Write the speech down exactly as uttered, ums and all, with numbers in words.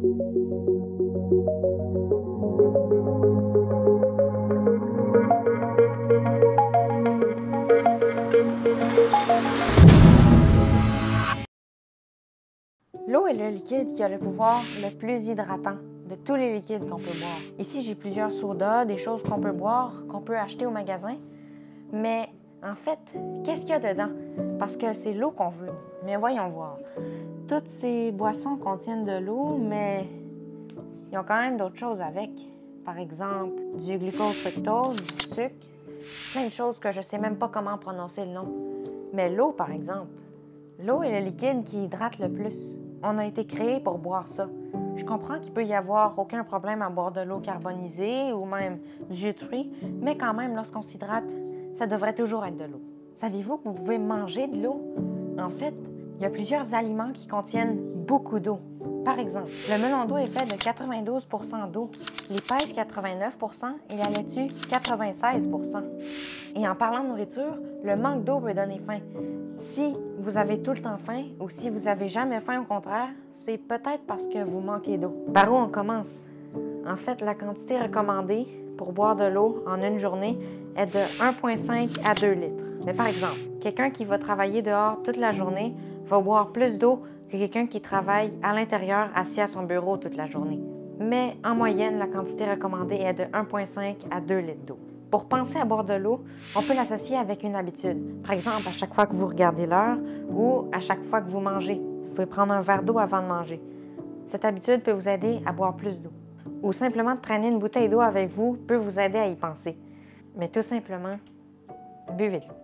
L'eau est le liquide qui a le pouvoir le plus hydratant de tous les liquides qu'on peut boire. Ici, j'ai plusieurs sodas, des choses qu'on peut boire, qu'on peut acheter au magasin. Mais en fait, qu'est-ce qu'il y a dedans? Parce que c'est l'eau qu'on veut. Mais voyons voir. Toutes ces boissons contiennent de l'eau, mais ils ont quand même d'autres choses avec. Par exemple, du glucose fructose, du sucre, plein de choses que je ne sais même pas comment prononcer le nom. Mais l'eau, par exemple, l'eau est le liquide qui hydrate le plus. On a été créé pour boire ça. Je comprends qu'il peut y avoir aucun problème à boire de l'eau carbonisée ou même du jus de fruits, mais quand même, lorsqu'on s'hydrate, ça devrait toujours être de l'eau. Saviez-vous que vous pouvez manger de l'eau? En fait, il y a plusieurs aliments qui contiennent beaucoup d'eau. Par exemple, le melon d'eau est fait de quatre-vingt-douze pour cent d'eau, les pêches quatre-vingt-neuf pour cent et la laitue quatre-vingt-seize pour cent. Et en parlant de nourriture, le manque d'eau peut donner faim. Si vous avez tout le temps faim ou si vous n'avez jamais faim au contraire, c'est peut-être parce que vous manquez d'eau. Par où on commence? En fait, la quantité recommandée pour boire de l'eau en une journée est de un virgule cinq à deux litres. Mais par exemple, quelqu'un qui va travailler dehors toute la journée va boire plus d'eau que quelqu'un qui travaille à l'intérieur assis à son bureau toute la journée. Mais en moyenne, la quantité recommandée est de un virgule cinq à deux litres d'eau. Pour penser à boire de l'eau, on peut l'associer avec une habitude. Par exemple, à chaque fois que vous regardez l'heure ou à chaque fois que vous mangez, vous pouvez prendre un verre d'eau avant de manger. Cette habitude peut vous aider à boire plus d'eau. Ou simplement de traîner une bouteille d'eau avec vous peut vous aider à y penser. Mais tout simplement, buvez de l'eau.